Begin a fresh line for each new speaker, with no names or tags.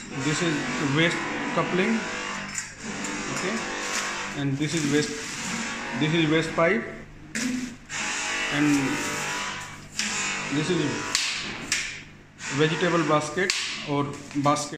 This is waste coupling, okay, and this is waste pipe, and this is vegetable basket or basket.